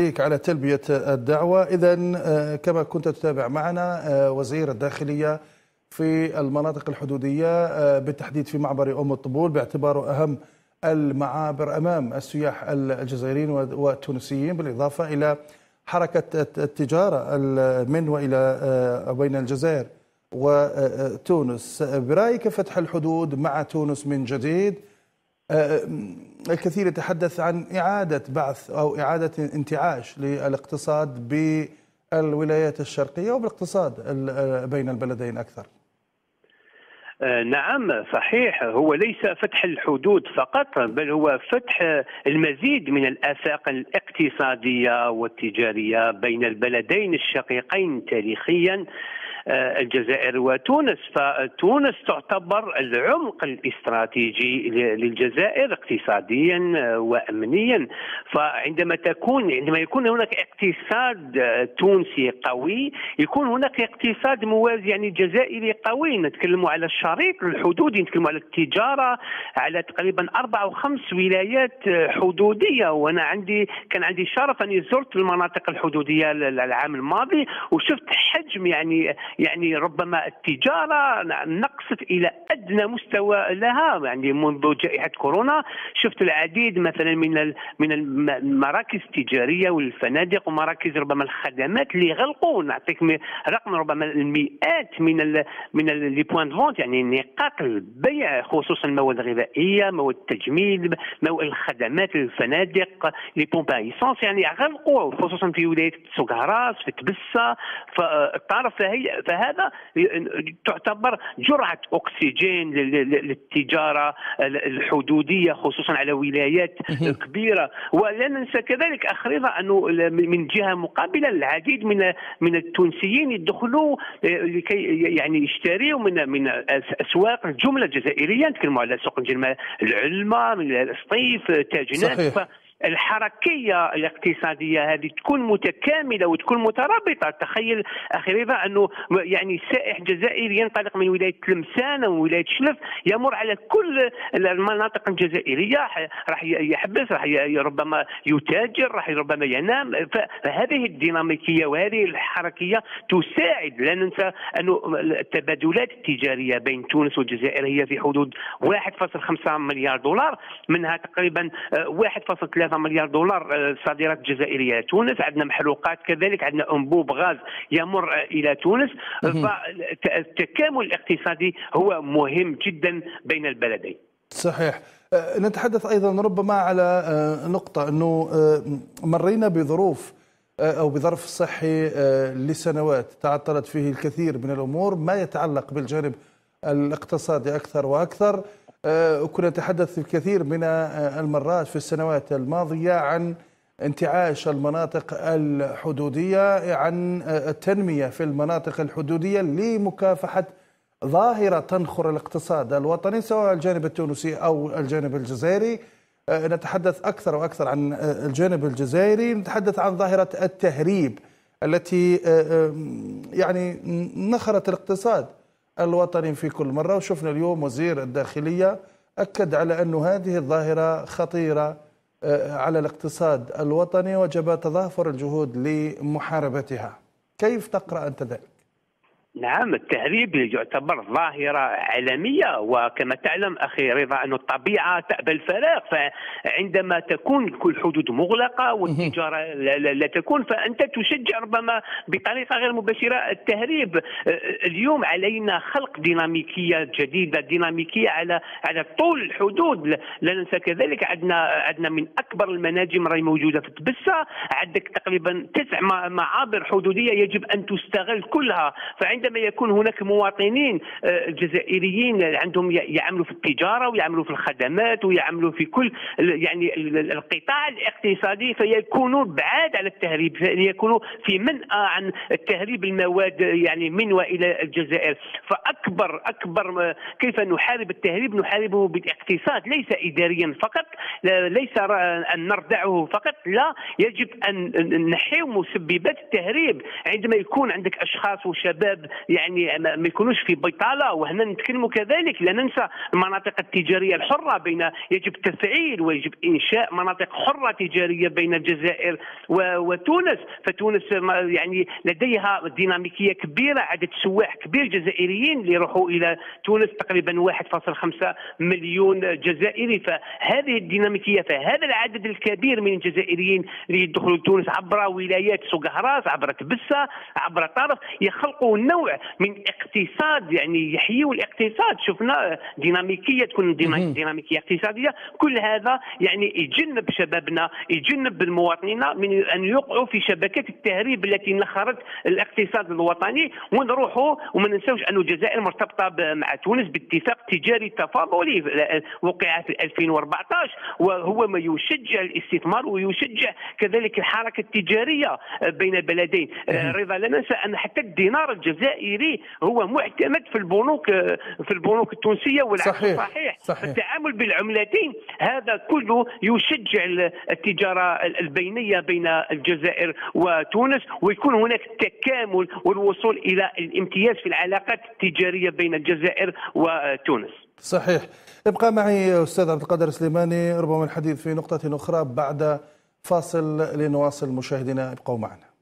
على تلبية الدعوة. إذن كما كنت تتابع معنا وزير الداخلية في المناطق الحدودية بالتحديد في معبر أم الطبول باعتباره أهم المعابر أمام السياح الجزائريين والتونسيين، بالإضافة إلى حركة التجارة من وإلى بين الجزائر وتونس. برأيك فتح الحدود مع تونس من جديد؟ الكثير يتحدث عن إعادة بعث أو إعادة انتعاش للاقتصاد بالولايات الشرقية وبالاقتصاد بين البلدين أكثر. نعم صحيح، هو ليس فتح الحدود فقط، بل هو فتح المزيد من الآفاق الاقتصادية والتجارية بين البلدين الشقيقين تاريخيا الجزائر وتونس. فتونس تعتبر العمق الاستراتيجي للجزائر اقتصاديا وامنيا. فعندما يكون هناك اقتصاد تونسي قوي، يكون هناك اقتصاد موازي يعني جزائري قوي. نتكلم على الشريط الحدودي، نتكلم على التجاره، على تقريبا 4 أو 5 ولايات حدوديه. وانا كان عندي شرف اني زرت المناطق الحدوديه العام الماضي وشفت حجم يعني ربما التجارة نقصت إلى أدنى مستوى لها يعني منذ جائحة كورونا. شفت العديد مثلا من المراكز التجارية والفنادق ومراكز ربما الخدمات اللي غلقوا. نعطيك رقم، ربما المئات من لي بوان دو فونت، يعني نقاط البيع، خصوصا المواد الغذائية، مواد التجميل، مواد الخدمات، الفنادق، لي بومب ايسونس، يعني غلقوا خصوصا في ولاية سوغهراس، في تبسة، فالطرف. فهذا تعتبر جرعة أكسجين للتجارة الحدودية خصوصا على ولايات كبيرة. ولا ننسى كذلك أيضا أنه من جهة مقابلة العديد من التونسيين يدخلوا لكي يعني يشتروا من أسواق الجملة الجزائرية. نتكلموا على سوق العلمة، من السطيف، تاجنات. الحركية الاقتصادية هذه تكون متكاملة وتكون مترابطة. تخيل أخي رضا أنه يعني سائح جزائري ينطلق من ولاية تلمسان أو ولاية شلف، يمر على كل المناطق الجزائرية، راح يحبس، راح ربما يتاجر، راح ربما ينام. فهذه الديناميكية وهذه الحركية تساعد. لا ننسى أنه التبادلات التجارية بين تونس والجزائر هي في حدود 1.5 مليار دولار، منها تقريبا 1.3 مليار دولار صادرات جزائرية تونس. عندنا محروقات كذلك، عندنا أنبوب غاز يمر إلى تونس. فالتكامل الاقتصادي هو مهم جدا بين البلدين. صحيح. نتحدث أيضا ربما على نقطة أنه مرينا بظروف أو بظرف صحي لسنوات تعطلت فيه الكثير من الأمور ما يتعلق بالجانب الاقتصادي أكثر وأكثر. كنا نتحدث الكثير من المرات في السنوات الماضية عن انتعاش المناطق الحدودية، عن التنمية في المناطق الحدودية لمكافحة ظاهرة تنخر الاقتصاد الوطني سواء الجانب التونسي أو الجانب الجزائري. نتحدث أكثر وأكثر عن الجانب الجزائري، نتحدث عن ظاهرة التهريب التي يعني نخرت الاقتصاد الوطني في كل مرة. وشفنا اليوم وزير الداخلية أكد على أن هذه الظاهرة خطيرة على الاقتصاد الوطني، وجب تضافر الجهود لمحاربتها. كيف تقرأ أنت ذلك؟ نعم، التهريب يعتبر ظاهرة عالمية، وكما تعلم أخي رضا أن الطبيعة تأبى الفراغ. فعندما تكون كل حدود مغلقة والتجارة لا تكون، فأنت تشجع ربما بطريقة غير مباشرة التهريب. اليوم علينا خلق ديناميكية جديدة، ديناميكية على طول الحدود. لا ننسى كذلك عندنا من أكبر المناجم راهي موجودة في تبسة، عندك تقريبا 9 معابر حدودية يجب أن تستغل كلها. فعندما يكون هناك مواطنين جزائريين عندهم يعملوا في التجارة ويعملوا في الخدمات ويعملوا في كل يعني القطاع الاقتصادي، فيكونوا بعاد على التهريب، يكونوا في منأى عن التهريب المواد يعني من وإلى الجزائر. فأكبر كيف نحارب التهريب؟ نحاربه بالاقتصاد، ليس إداريا فقط، ليس أن نردعه فقط، لا، يجب أن نحيو مسببات التهريب. عندما يكون عندك أشخاص وشباب يعني ما يكونوش في بطاله. وهنا نتكلموا كذلك لا ننسى المناطق التجاريه الحره يجب تفعيل ويجب انشاء مناطق حره تجاريه بين الجزائر وتونس. فتونس يعني لديها ديناميكيه كبيره، عدد سواح كبير جزائريين اللي يروحوا الى تونس تقريبا 1.5 مليون جزائري. فهذه الديناميكيه، فهذا العدد الكبير من الجزائريين اللي يدخلوا تونس عبر ولايات سوق عبر تبسه عبر طرف يخلقوا نوع من اقتصاد، يعني يحيوا الاقتصاد. شفنا ديناميكيه تكون ديناميكيه اقتصاديه. كل هذا يعني يجنب شبابنا، يجنب المواطنين من ان يوقعوا في شبكات التهريب التي نخرت الاقتصاد الوطني. ونروحوا وما ننساوش ان الجزائر مرتبطه مع تونس باتفاق تجاري تفاضلي وقع في 2014، وهو ما يشجع الاستثمار ويشجع كذلك الحركه التجاريه بين البلدين. رضا لا ننسى ان حتى الدينار الجزائري هو معتمد في البنوك التونسيه والعكس صحيح. التعامل بالعملتين هذا كله يشجع التجاره البينيه بين الجزائر وتونس، ويكون هناك تكامل والوصول الى الامتياز في العلاقات التجاريه بين الجزائر وتونس. صحيح. ابقى معي أستاذ عبد القادر سليماني، ربما الحديث في نقطة أخرى بعد فاصل لنواصل. مشاهدينا ابقوا معنا.